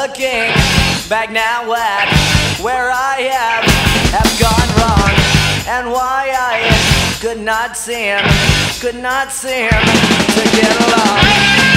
looking back now at where I have gone wrong, and why I could not seem to get along.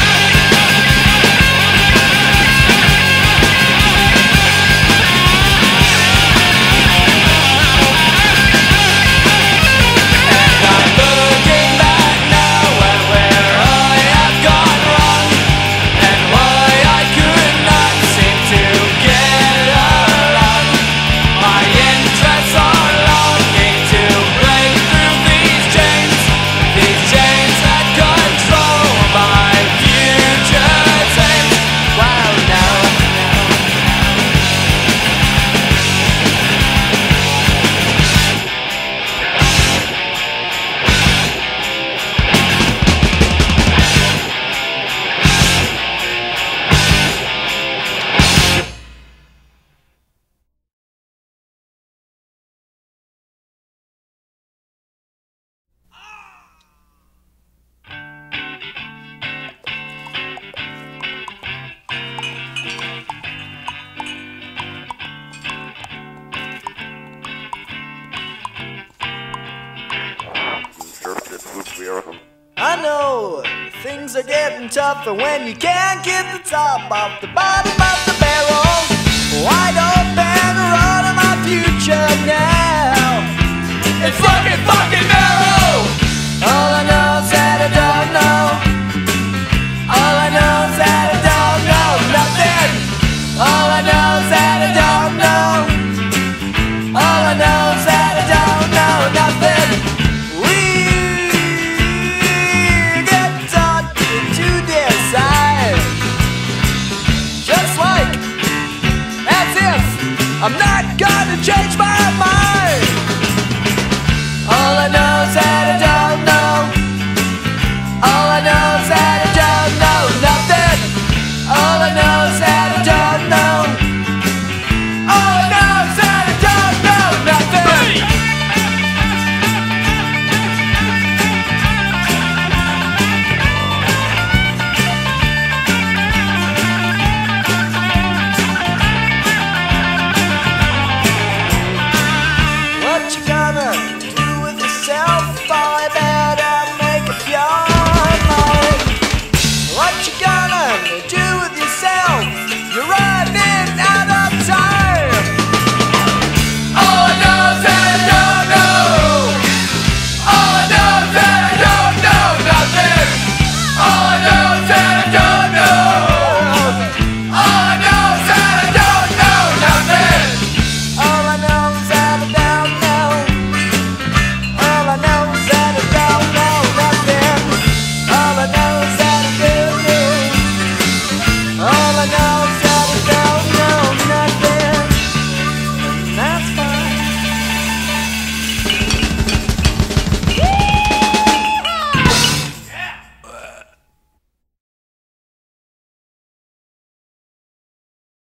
I know things are getting tougher when you can't get the top off the bottom of the barrel. Wide open road to my future now. It's fucking narrow. All I know is that I don't know. All I know is that I don't know nothing. All I know is that I don't know. All I know is that I don't know nothing. I'm not gonna change my